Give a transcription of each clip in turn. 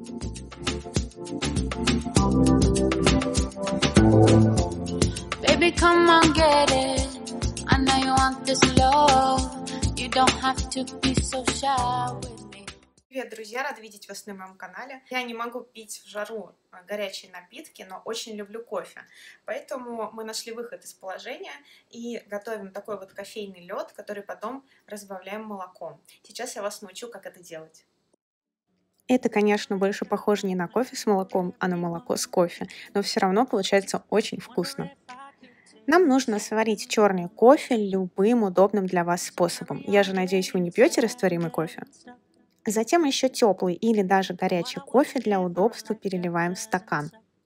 Baby, come on, get it. I know you want this love. You don't have to be so shy with me. Привет, друзья! Рада видеть вас на моем канале. Я не могу пить в жару горячие напитки, но очень люблю кофе. Поэтому мы нашли выход из положения и готовим такой вот кофейный лед, который потом разбавляем молоком. Сейчас я вас научу, как это делать. Это, конечно, больше похоже не на кофе с молоком, а на молоко с кофе, но все равно получается очень вкусно. Нам нужно сварить черный кофе любым удобным для вас способом. Я же надеюсь, вы не пьете растворимый кофе. Затем еще теплый или даже горячий кофе для удобства переливаем в стакан.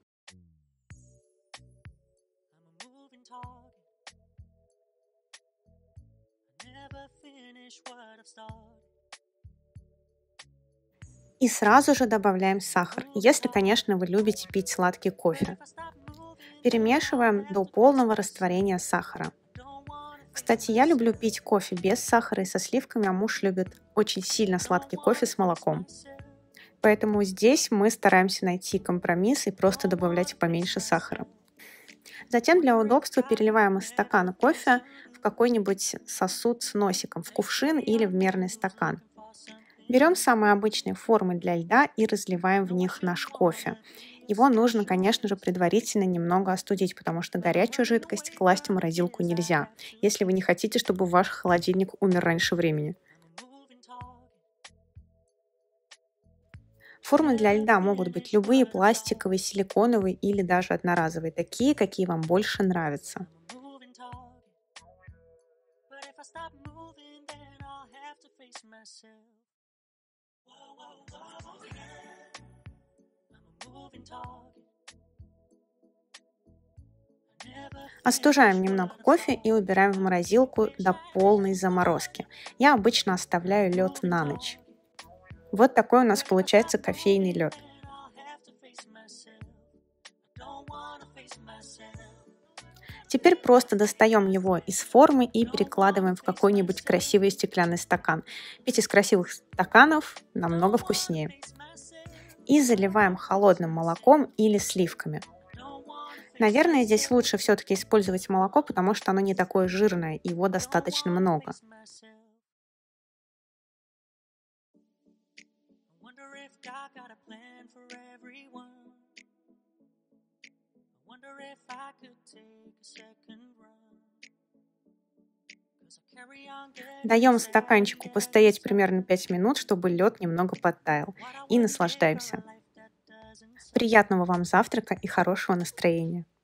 И сразу же добавляем сахар, если, конечно, вы любите пить сладкий кофе. Перемешиваем до полного растворения сахара. Кстати, я люблю пить кофе без сахара и со сливками, а муж любит очень сильно сладкий кофе с молоком. Поэтому здесь мы стараемся найти компромисс и просто добавлять поменьше сахара. Затем для удобства переливаем из стакана кофе в какой-нибудь сосуд с носиком, в кувшин или в мерный стакан. Берем самые обычные формы для льда и разливаем в них наш кофе. Его нужно, конечно же, предварительно немного остудить, потому что горячую жидкость класть в морозилку нельзя, если вы не хотите, чтобы ваш холодильник умер раньше времени. Формы для льда могут быть любые: пластиковые, силиконовые или даже одноразовые, такие, какие вам больше нравятся. Остужаем немного кофе и убираем в морозилку до полной заморозки. Я обычно оставляю лед на ночь. Вот такой у нас получается кофейный лед. Теперь просто достаем его из формы и перекладываем в какой-нибудь красивый стеклянный стакан. Пить из красивых стаканов намного вкуснее. И заливаем холодным молоком или сливками. Наверное, здесь лучше все-таки использовать молоко, потому что оно не такое жирное, и его достаточно много. Даем стаканчику постоять примерно 5 минут, чтобы лед немного подтаял. И наслаждаемся. Приятного вам завтрака и хорошего настроения!